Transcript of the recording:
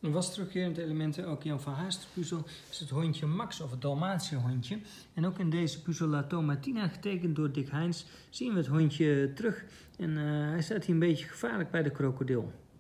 Een was terugkerend element ook in Van Haasters puzzel is het hondje Max of het Dalmatische hondje. En ook in deze puzzel La Tomatina, getekend door Dick Heinz, zien we het hondje terug. En hij staat hier een beetje gevaarlijk bij de krokodil.